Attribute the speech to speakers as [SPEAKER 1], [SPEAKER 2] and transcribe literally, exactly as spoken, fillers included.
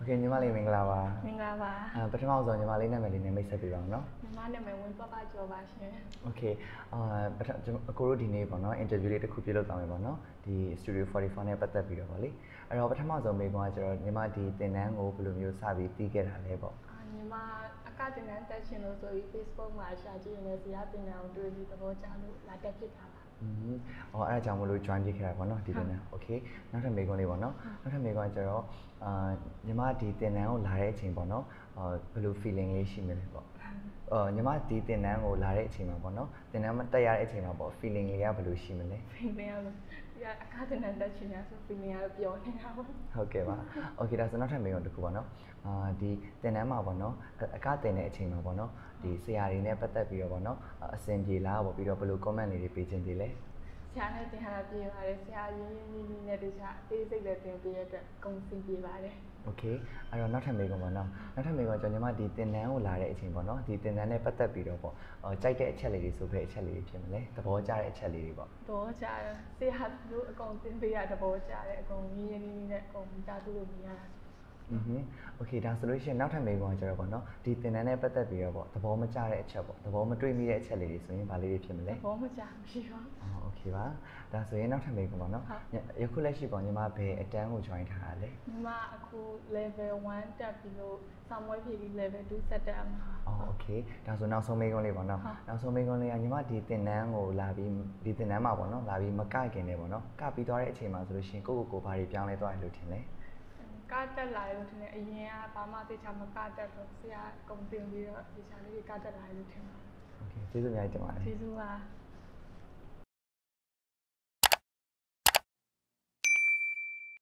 [SPEAKER 1] เคညီမလေးမင်္ဂလာပါ
[SPEAKER 2] မင်္ဂလာပါ
[SPEAKER 1] အဲပထမဆုံးညီမလေးနာမည်လေးနဲ့မိတ်ဆက်ပေးပါအောင်နော်
[SPEAKER 2] ညီမနာမည်ဝင်းပပကျော်ပါရှင်
[SPEAKER 1] โอเคအာပထမအကိုတို့ဒီနေ့ပေါ့နော် interview လေးတစ်ခုပြုလုပ်သွားမယ်ပေါ့နော်ဒီ Studio ဖော်တီဖော်နဲ့ပတ်သက်ပြီးတော့ပေါ့လေအဲ့တော့ပထမဆုံးမိကွာကျတော့ညီမဒီသင်တန်းကိုဘယ်လိုမျိုးစပြီးတည်ခဲ့တာလဲပေါ့
[SPEAKER 2] အာညီမအကတင်တန်းတက်ရှင်လို့ဆိုပြီး Facebook မှာရှာကြည့်နေစီရတင်တန်းကိုတွေ့ပြီးသဘောကျလို့လာတက်ဖြစ်တာပါ
[SPEAKER 1] อืมအော်အဲ့ဒါကြောင့်မလို့ join ဖြစ်ခဲ့တာပေါ့နော်ဒီတင်တန်း okay နောက်ထပ်မိကွန်းလေးပေါ့နော်နောက်ထပ်မိကွန်းကျတော့အာညီမဒီတင်တန်းကိုလာတဲ့အချိန်ပေါ့နော်အာဘယ်လို feeling လေးရှိမလဲပေါ့အော်ညီမဒီတင်တန်းကိုလာတဲ့အချိန်မှာပေါ့နော်တင်တန်းမတက်ရတဲ့အချိန်မှာပေါ့ feeling လေးကဘယ်လိုရှိမလဲ
[SPEAKER 2] feeling ရလို့ဒီအကတင်တန်းတက်ရှင်ရဆို feeling ရပျော်နေတာပေါ့
[SPEAKER 1] ဟုတ်ကဲ့ပါ okay ဒါဆိုနောက်ထပ်မိကွန်းတစ်ခုပေါ့နော်အာဒီတင်တန်းမှာပေါ့နော်အကတင်တဲ့အချိန်မှာပေါ့နော်ဒီဆရာတွေနဲ့ပတ်သက်ပြီးတော့ပေါ့နော်အဆင်ပြေလားပေါ့ပြီးတော့ဘယ်လို comment လေးတွေပေးခြင်းတည်းလဲ
[SPEAKER 2] ဆရာနဲ့တင်ထားပြေးပါတယ်ဆရာရင်းရင်းနှီးနှီးနဲ့တခြားအသေးစိတ်လည်းတင်ပေးရတဲ့ကုံစင်ပြေးပါတယ်
[SPEAKER 1] โอเคအဲ့တော့နောက်ထပ်မေးခွန်းပေါ့နော်နောက်ထပ်မေးခွန်းကျွန်တော်ညီမဒီတင်တန်းကိုလာတဲ့အချိန်ပေါ့နော်ဒီတင်တန်းနဲ့ပတ်သက်ပြီးတော့ပေါ့အော်ကြိုက်တဲ့အချက်လေးတွေဆိုဖဲအချက်လေးတွေဖြစ်မလဲသဘောကျတဲ့အချက်လေးတွေပေါ့
[SPEAKER 2] သဘောကျတယ်ဆရာတို့အကုန်တင်ပေးရသဘောကျတယ်အကုန်ရင်းရင်းနှီးနှီးနဲ့အကုန်တာသူ့လိုမြင်ရတာ
[SPEAKER 1] อือฮึโอเคဒါဆိုလို့ရှိရင်နောက်ထပ်မေးခွန်းကျတော့ပေါ့နော်ဒီတင်တန်းနဲ့ပတ်သက်ပြီးတော့ပေါ့သဘောမကျတဲ့အချက်ပေါ့သဘောမတွေ့မိတဲ့အချက်လေးတွေဆိုရင်ဘာလေးတွေဖြစ်မလဲ
[SPEAKER 2] သဘောမကျမရှိပါဘူး
[SPEAKER 1] အော်โอเคပါဒါဆိုရင်နောက်ထပ်မေးခွန်းပေါ့နော်ယခုလက်ရှိပေါ့ညီမဘယ်အတန်းကို join ထားတာလဲ
[SPEAKER 2] ညီမအခု level one တက်ပြီးလို့ဆောင်းမွေးဖြည့်ပြီး level two ဆက်တက်အောင်ပါ
[SPEAKER 1] အော်โอเคဒါဆိုနောက်ဆုံးမေးခွန်းလေးပေါ့နော်နောက်ဆုံးမေးခွန်းလေးကညီမဒီတင်တန်းကိုလာပြီးဒီတင်တန်းမှာပေါ့နော်လာပြီးမကခင်နေပေါ့နော်ကပြီးသွားတဲ့အချိန်မှာဆိုလို့ရှိရင်ကိုယ့်ကိုယ်ကိုဘာတွေပြောင်းလဲသွားတယ်လို့ထင်လဲ
[SPEAKER 2] ကတက်လာလို့ထင်တယ်အရင်ကဘာမှသိချာမကတက်လို့ဆရာကုံတင်ပြီးတော့ဒီချာလေးကတက်လာလို့ထင်ပါ
[SPEAKER 1] โอเคကျေးဇူးအများကြီးတင်ပါတယ်
[SPEAKER 2] ကျေးဇူးပါ